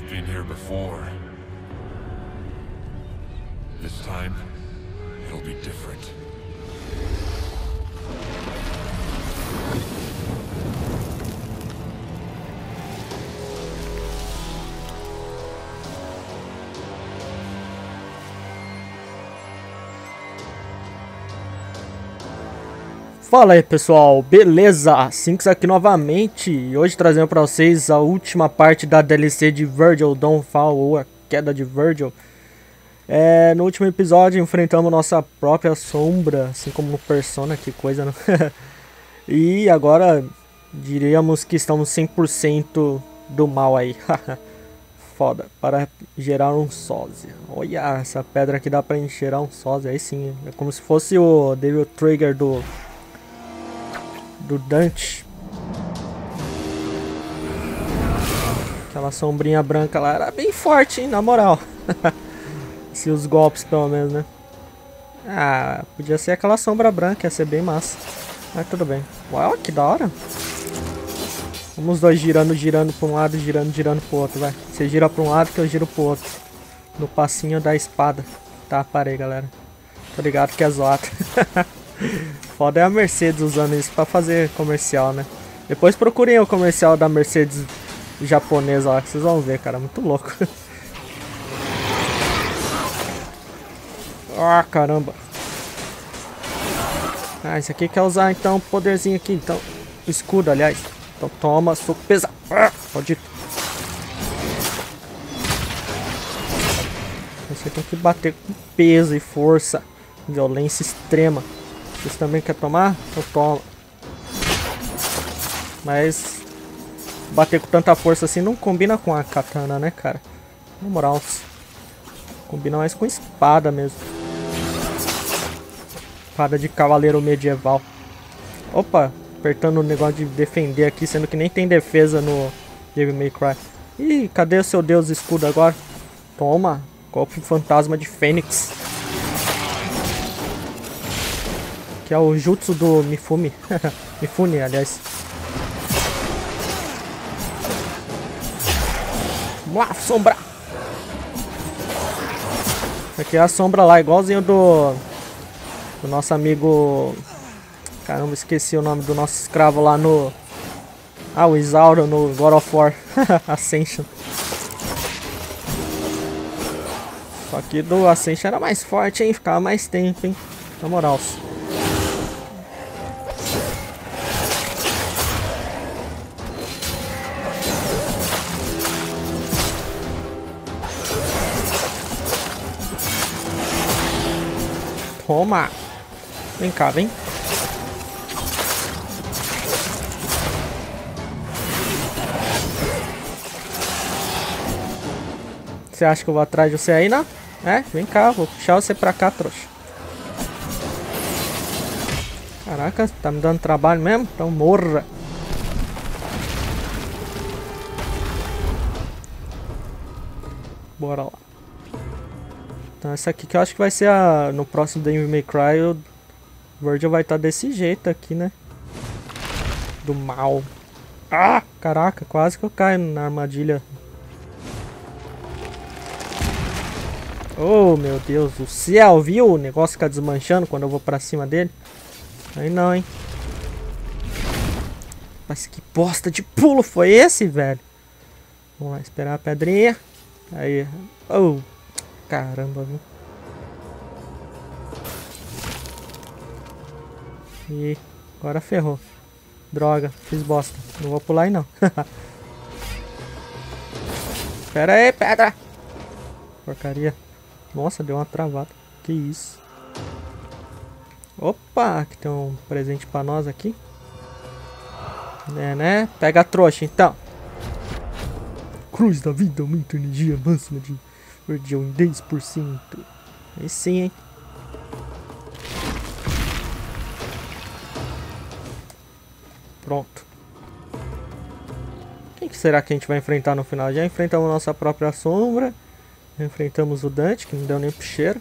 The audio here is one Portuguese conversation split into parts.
We've been here before. This time, it'll be different. Fala aí pessoal, beleza? Sinks aqui novamente e hoje trazendo pra vocês a última parte da DLC de Vergil Dawnfall, ou a queda de Vergil. No último episódio enfrentamos nossa própria sombra, assim como no Persona, que coisa, não? E agora diríamos que estamos 100% do mal aí. Foda, para gerar um sósia. Olha, essa pedra aqui dá pra encher um sósia, aí sim. É como se fosse o Devil Trigger do Dante. Aquela sombrinha branca lá era bem forte, hein, na moral. Se os golpes pelo menos, né? Ah, podia ser aquela sombra branca, ia ser bem massa. Mas tudo bem. Uau, que da hora. Vamos os dois girando pra um lado, girando pro outro, vai. Você gira pra um lado que eu giro pro outro. No passinho da espada. Tá, parei, galera. Tô ligado que é zoado. Foda é a Mercedes usando isso pra fazer comercial, né? Depois procurem o comercial da Mercedes japonesa lá, que vocês vão ver, cara. Muito louco. Ah, caramba. Ah, esse aqui quer usar, então, poderzinho aqui. Então, o escudo, aliás. Então, toma, soco pesado. Ah, pode ir. Você tem que bater com peso e força. Violência extrema. Vocês também querem tomar? Então toma. Mas bater com tanta força assim não combina com a katana, né, cara? Na moral, combina mais com espada mesmo. Espada de cavaleiro medieval. Opa, apertando o negócio de defender aqui, sendo que nem tem defesa no Devil May Cry. Ih, cadê o seu deus escudo agora? Toma, golpe fantasma de Fênix. Que é o jutsu do Mifune. Mifune, aliás. Vamos lá, sombra! Aqui é a sombra lá, igualzinho do nosso amigo... Caramba, esqueci o nome do nosso escravo lá no... Ah, o Isauro no God of War. Ascension. Só que do Ascension era mais forte, hein? Ficava mais tempo, hein? Na moral. Toma! Vem cá, vem. Você acha que eu vou atrás de você aí, não? É? Vem cá, vou puxar você pra cá, trouxa. Caraca, tá me dando trabalho mesmo? Então morra. Bora lá. Então essa aqui que eu acho que vai ser a... No próximo Devil May Cry o Vergil vai estar desse jeito aqui, né? Do mal. Ah! Caraca, quase que eu caio na armadilha. Oh, meu Deus do céu, viu? O negócio fica desmanchando quando eu vou pra cima dele. Aí não, hein? Mas que bosta de pulo foi esse, velho? Vamos lá, esperar a pedrinha. Aí. Oh, caramba, viu? E agora ferrou. Droga, fiz bosta. Não vou pular aí não. Pera aí, pedra! Porcaria. Nossa, deu uma travada. Que isso? Opa, aqui tem um presente pra nós aqui. Né? Pega a trouxa então. Cruz da vida aumenta a energia máxima de Vergil em 10%. Aí sim, hein? Pronto. Quem que será que a gente vai enfrentar no final? Já enfrentamos nossa própria sombra. Enfrentamos o Dante, que não deu nem pro cheiro.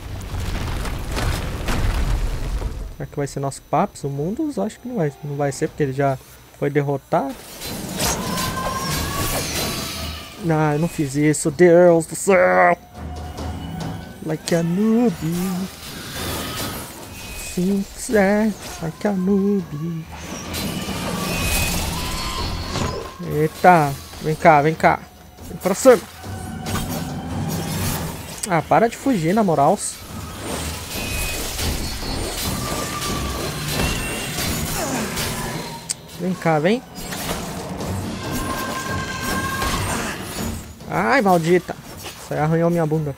Será que vai ser nosso Papus? O Mundus? Acho que não vai ser, porque ele já foi derrotado. Ah, eu não fiz isso. Deus do céu. Like a noob. Sincero. Like a noob. Eita. Vem cá, vem cá. Vem pra cima. Ah, para de fugir, na moral. Vem cá, vem. Ai, maldita. Isso aí arranhou minha bunda.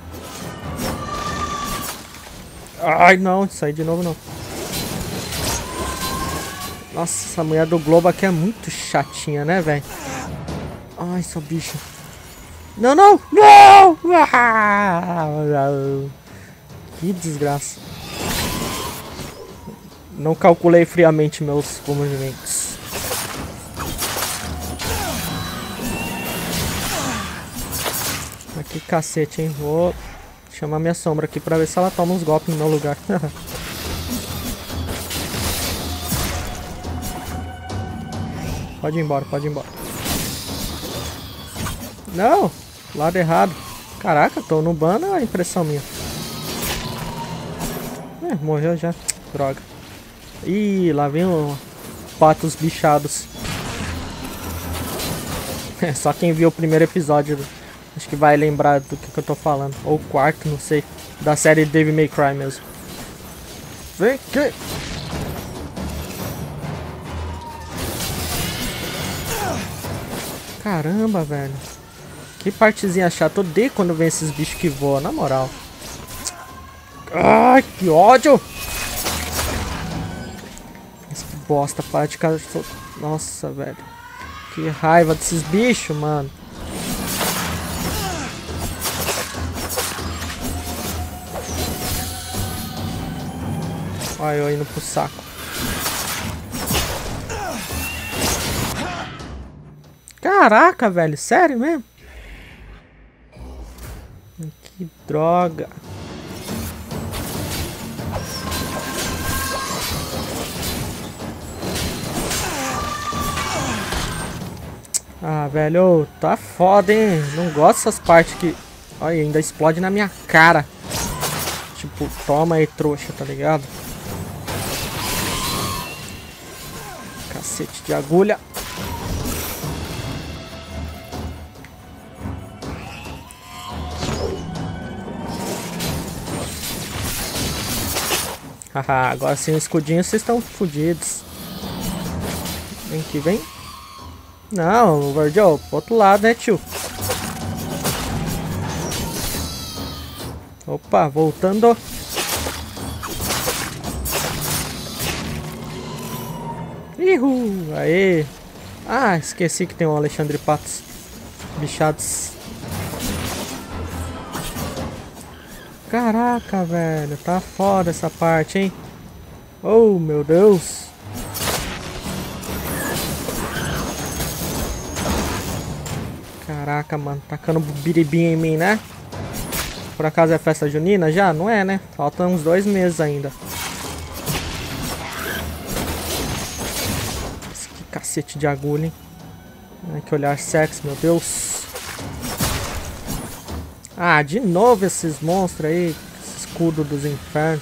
Ai, não. Isso aí de novo não. Nossa, essa mulher do globo aqui é muito chatinha, né, velho? Ai, seu bicho. Não, não! Não! Que desgraça. Não calculei friamente meus movimentos. Que cacete, hein? Vou chamar minha sombra aqui pra ver se ela toma uns golpes no meu lugar. Pode ir embora, pode ir embora. Não! Lado errado. Caraca, tô no ban, é a impressão minha. Morreu já. Droga. Ih, lá vem o patos bichados. Só quem viu o primeiro episódio acho que vai lembrar do que eu tô falando. Ou o quarto, não sei. Da série Devil May Cry mesmo. Vem aqui! Caramba, velho. Que partezinha chata. Eu odeio quando vem esses bichos que voam, na moral. Ai, que ódio! Esse bosta, para de casa. Nossa, velho. Que raiva desses bichos, mano. Olha eu indo pro saco. Caraca, velho. Sério mesmo? Que droga. Ah, velho. Tá foda, hein? Não gosto dessas partes que... Olha, ainda explode na minha cara. Tipo, toma aí, trouxa, tá ligado? Cacete de agulha. Haha, agora sem o escudinho vocês estão fodidos. Vem que vem. Não, Virgil, pro outro lado, né, tio? Opa, voltando. Ihu, aê. Ah, esqueci que tem um Alexandre Patos. Bichados. Caraca, velho. Tá foda essa parte, hein? Oh, meu Deus. Caraca, mano. Tacando biribinha em mim, né? Por acaso é festa junina já? Não é, né? Faltam uns 2 meses ainda. Que cacete de agulha, hein? Ai, que olhar sexy, meu Deus. Ah, de novo esses monstros aí. Esse escudo dos infernos.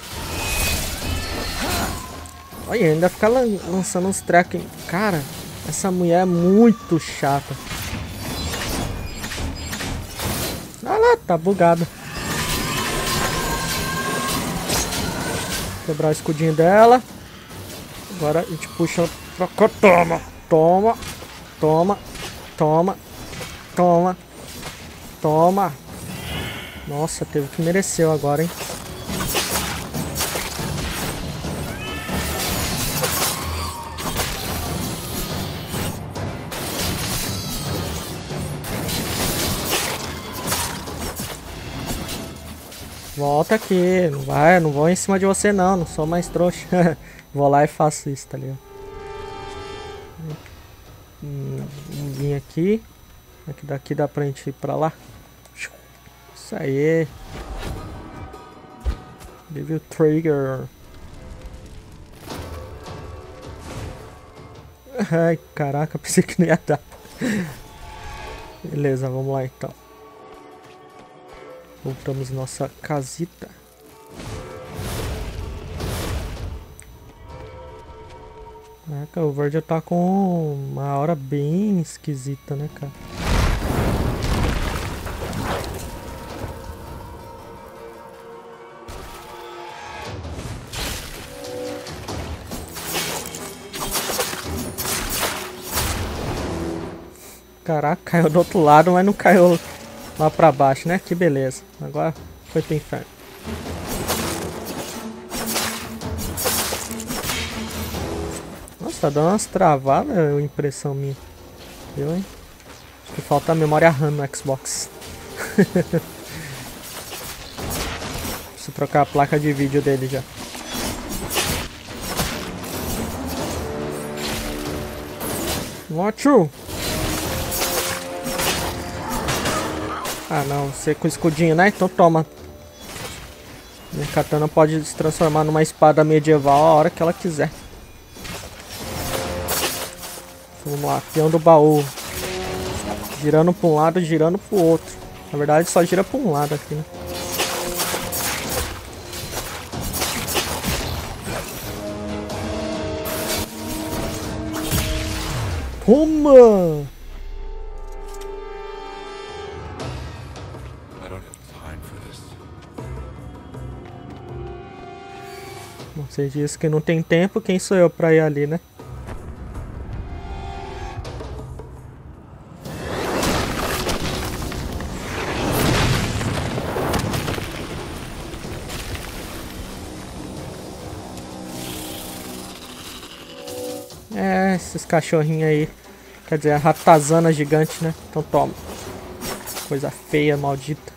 Olha, ainda fica lançando uns trecos. Cara, essa mulher é muito chata. Ah lá, tá bugada. Quebrar o escudinho dela. Agora a gente puxa pra cá. Toma, toma, toma, toma, toma, toma. Nossa, teve que mereceu agora, hein? Volta aqui, não vai, não vou em cima de você não, não sou mais trouxa. Vou lá e faço isso, tá ligado? Vamos vir aqui. Daqui dá pra gente ir pra lá. Isso aí. Devil Trigger. Ai, caraca, pensei que não ia dar. Beleza, vamos lá então. Voltamos nossa casita. Caraca, o Virgil tá com uma hora bem esquisita, né, cara? Caraca, caiu do outro lado, mas não caiu lá pra baixo, né? Que beleza. Agora foi pro inferno. Nossa, tá dando umas travadas, é impressão minha. Viu, hein? Acho que falta a memória RAM no Xbox. Preciso trocar a placa de vídeo dele já. Watch. Ah não, você com escudinho, né? Então toma. Minha katana pode se transformar numa espada medieval a hora que ela quiser. Vamos lá, peão do baú. Girando pra um lado, girando pro outro. Na verdade só gira pra um lado aqui, né? Toma! Você disse que não tem tempo, quem sou eu pra ir ali, né? É, esses cachorrinhos aí. Quer dizer, a ratazana gigante, né? Então toma. Coisa feia, maldita.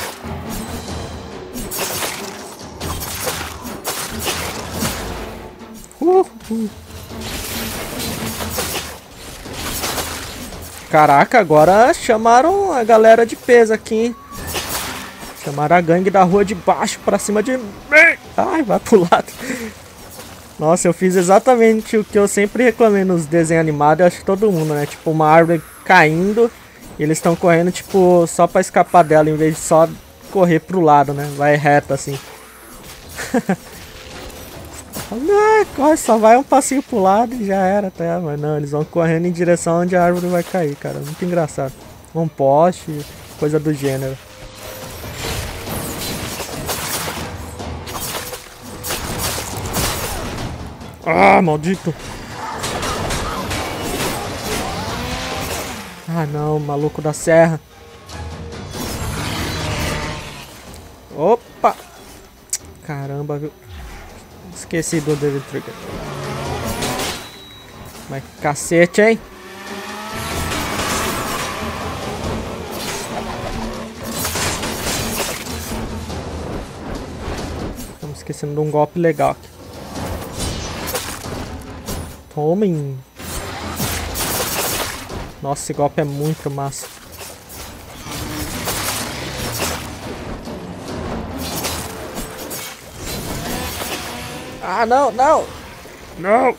Caraca, agora chamaram a galera de peso aqui, hein? Chamaram a gangue da rua de baixo pra cima de mim. Ai, vai pro lado. Nossa, eu fiz exatamente o que eu sempre reclamei nos desenhos animados, eu acho que todo mundo, né? Tipo, uma árvore caindo e eles estão correndo, tipo, só pra escapar dela, em vez de só correr pro lado, né? Vai reto, assim. Não, corre, só vai um passinho pro lado e já era, tá? Mas não, eles vão correndo em direção onde a árvore vai cair, cara. Muito engraçado. Um poste, coisa do gênero. Ah, maldito! Ah não, maluco da serra. Opa! Caramba, viu? Esqueci do Devil Trigger. Mas cacete, hein? Estamos esquecendo de um golpe legal aqui. Tomem. Nossa, esse golpe é muito massa. Ah, não, não! Não!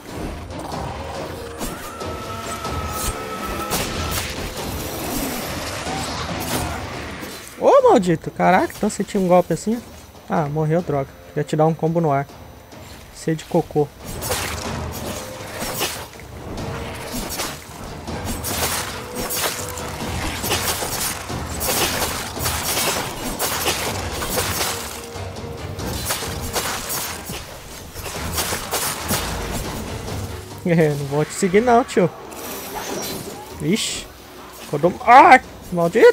Ô, maldito! Caraca, então você tinha um golpe assim? Ah, morreu, droga. Ia te dar um combo no ar. Ser de cocô. É, não vou te seguir não, tio. Vixe. Quando... Ai, maldito.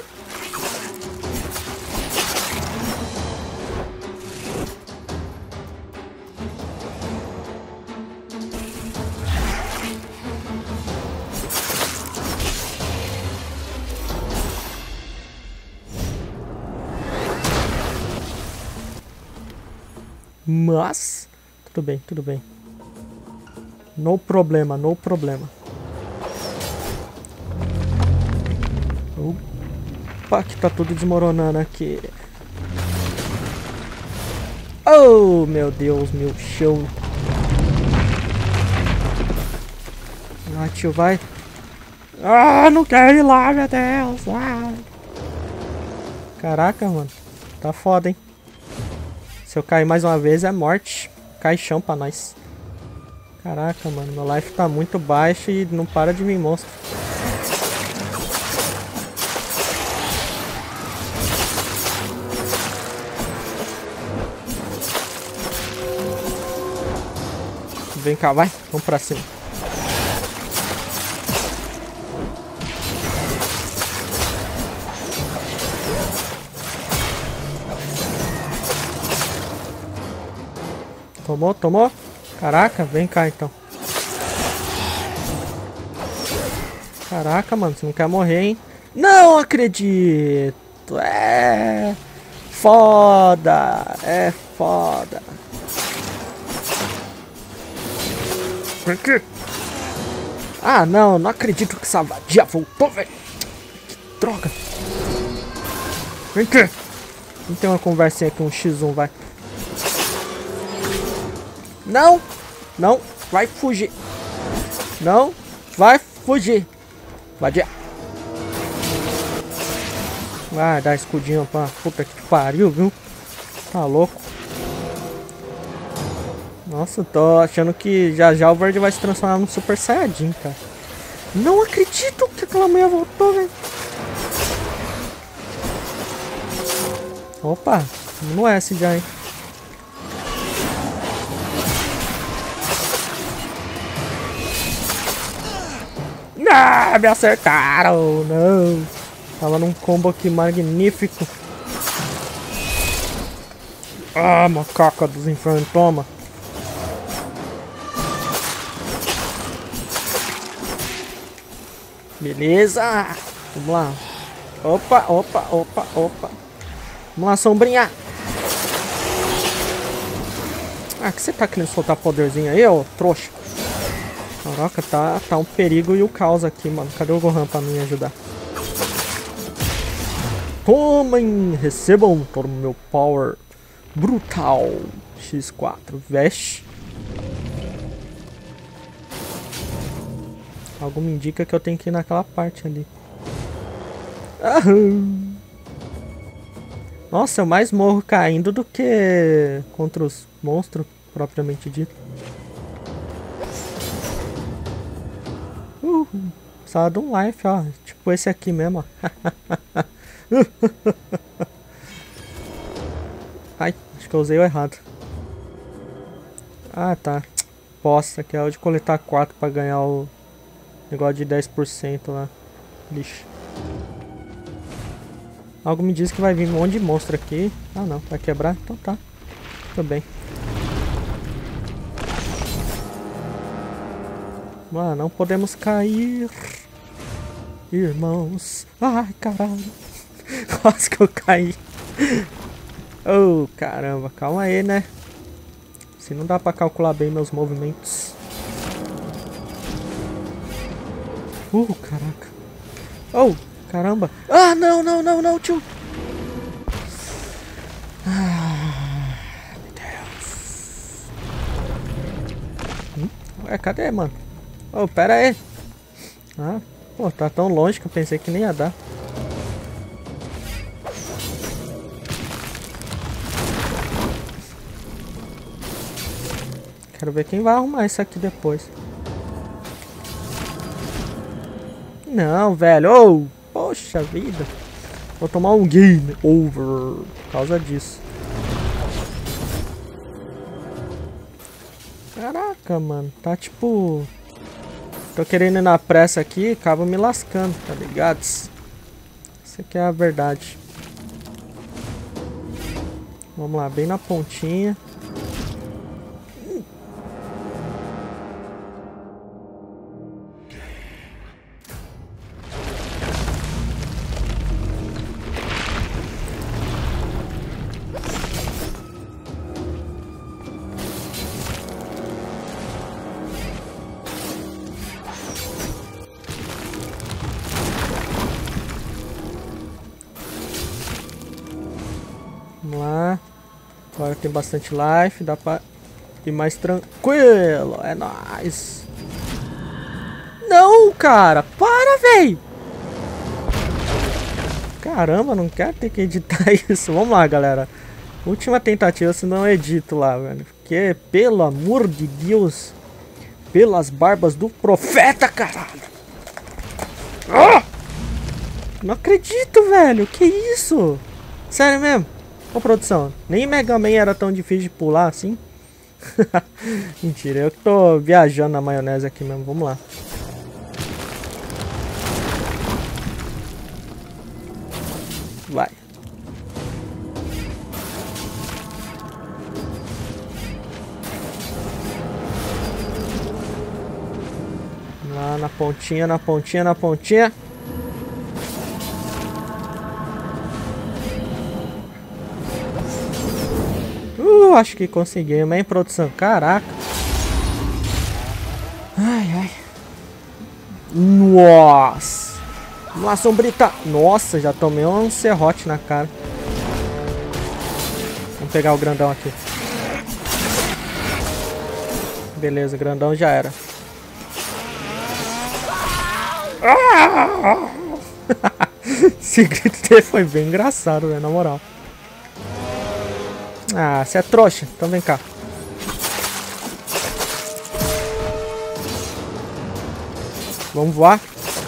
Mas... Tudo bem, tudo bem. No problema, no problema. Opa, que tá tudo desmoronando aqui. Oh, meu Deus, meu chão. Vai, tio, vai. Ah, não quero ir lá, meu Deus. Ah. Caraca, mano. Tá foda, hein? Se eu cair mais uma vez é morte. Caixão pra nós. Caraca, mano. Meu life tá muito baixo e não para de vir monstro. Vem cá, vai. Vamos pra cima. Tomou, tomou? Caraca, vem cá então. Caraca, mano, você não quer morrer, hein? Não acredito! É foda! É foda! Vem aqui! Ah, não, não acredito que essa vadia voltou, velho! Que droga! Vem aqui! Vamos ter uma conversinha aqui, um x1, vai. Não! Não! Vai fugir! Não! Vai fugir! Vadia! Vai dar escudinho pra puta que pariu, viu? Tá louco? Nossa, tô achando que já já o verde vai se transformar num Super Saiyajin, cara. Não acredito que aquela mulher voltou, velho. Opa! No S já, hein? Ah, me acertaram! Não! Tava num combo aqui magnífico. Ah, macaca dos infernos, toma! Beleza! Vamos lá! Opa, opa, opa, opa! Vamos lá, sombrinha! Ah, que você tá querendo soltar poderzinho aí, ô trouxa? Caraca, tá um perigo e o caos aqui, mano. Cadê o Gohan pra me ajudar? Tomem, recebam todo o meu power brutal. X4, veste. Algo me indica que eu tenho que ir naquela parte ali. Aham. Nossa, eu mais morro caindo do que contra os monstros, propriamente dito. Precisava de um life, ó. Tipo esse aqui mesmo, ó. Ai, acho que eu usei o errado. Ah, tá. Bosta, que é o de coletar 4 pra ganhar o negócio de 10% lá. Lixo. Algo me diz que vai vir um monte de monstro aqui. Ah, não. Vai quebrar? Então tá. Tudo bem. Mano, não podemos cair. Irmãos. Ai, caralho. Quase que eu caí. Oh, caramba. Calma aí, né? Se não dá pra calcular bem meus movimentos. Caraca. Oh, caramba. Ah, não, não, não, não, tio. Ah, meu Deus. Ué, cadê, mano? Oh, pera aí. Ah, pô, tá tão longe que eu pensei que nem ia dar. Quero ver quem vai arrumar isso aqui depois. Não, velho. Oh, poxa vida. Vou tomar um game over por causa disso. Caraca, mano. Tá tipo... Tô querendo ir na pressa aqui, acaba me lascando, tá ligado? Isso aqui é a verdade. Vamos lá, bem na pontinha. Vamos lá. Agora tem bastante life, dá pra ir mais tranquilo. É nóis. não, cara. Para, velho. Caramba, não quero ter que editar isso. Vamos lá, galera. Última tentativa, senão eu edito lá, velho. Porque, pelo amor de Deus. Pelas barbas do profeta, caralho. Ah! Não acredito, velho. Que isso? Sério mesmo? Ô, produção. Nem Mega Man era tão difícil de pular assim. Mentira, eu que tô viajando na maionese aqui mesmo. Vamos lá. Vai. Lá na pontinha, na pontinha, na pontinha. Acho que conseguimos, hein, produção? Caraca. Ai, ai. Nossa. Uma sombrita. Nossa, já tomei um serrote na cara. Vamos pegar o grandão aqui. Beleza, grandão já era. Esse grito dele foi bem engraçado, velho, na moral. Ah, você é trouxa? Então vem cá. Vamos voar?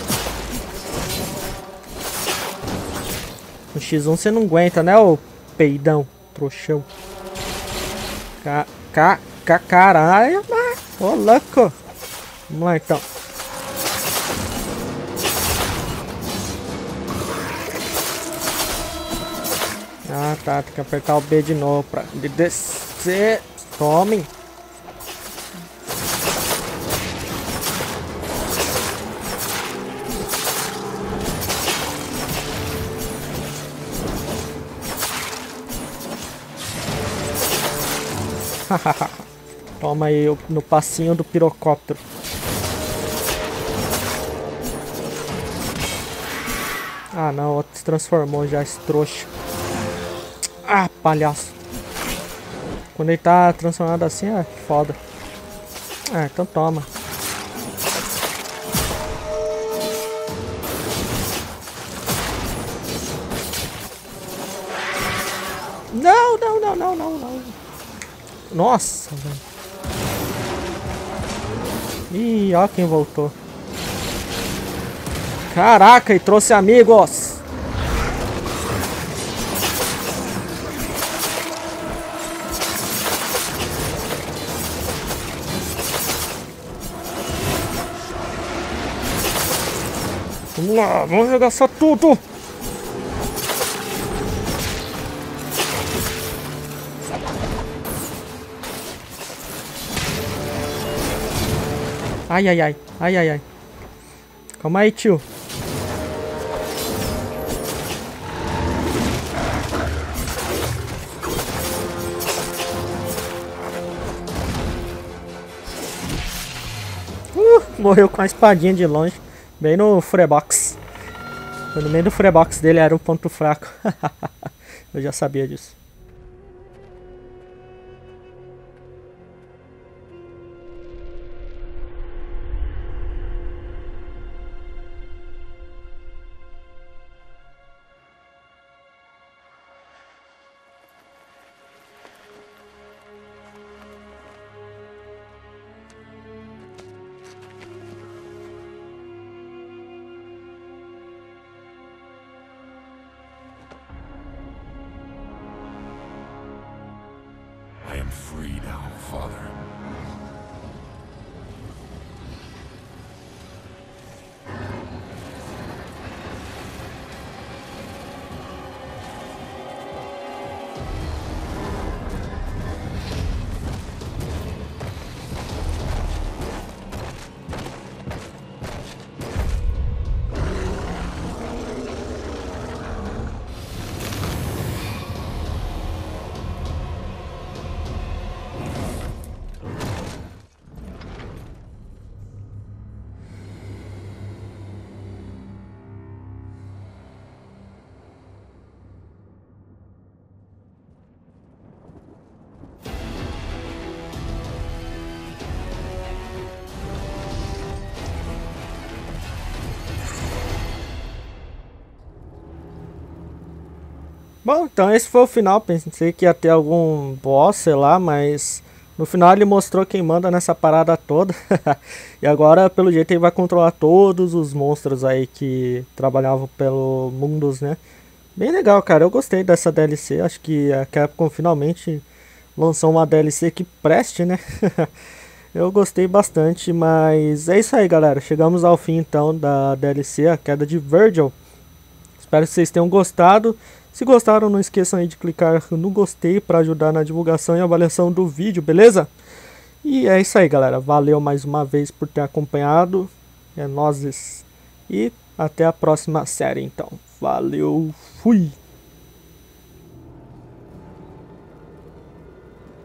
No X1 você não aguenta, né, ô peidão? Trouxão. Caralho, ô louco. Vamos lá então. Ah, tá. Tem que apertar o B de novo pra descer. Tomem. Toma aí no passinho do pirocóptero. Ah, não. O outro se transformou já, esse trouxa. Ah, palhaço. Quando ele tá transformado assim, é foda. Ah, então toma. Não, não, não, não, não, não. Nossa, velho. Ih, ó quem voltou. Caraca, e trouxe amigos. Vamos lá, vamos arregaçar tudo. Ai, ai, ai, ai, ai, ai. Calma aí, tio. Morreu com a espadinha de longe. Bem no freebox. No meio do freebox dele era o ponto fraco. Eu já sabia disso. I am free now, Father. Bom, então esse foi o final. Pensei que ia ter algum boss, sei lá, mas no final ele mostrou quem manda nessa parada toda. E agora, pelo jeito, ele vai controlar todos os monstros aí que trabalhavam pelo Mundus, né? Bem legal, cara. Eu gostei dessa DLC. Acho que a Capcom finalmente lançou uma DLC que preste, né? Eu gostei bastante, mas é isso aí, galera. Chegamos ao fim, então, da DLC, a Queda de Virgil. Espero que vocês tenham gostado. Se gostaram, não esqueçam aí de clicar no gostei para ajudar na divulgação e avaliação do vídeo, beleza? E é isso aí, galera. Valeu mais uma vez por ter acompanhado. É nóis. E até a próxima série, então. Valeu, fui!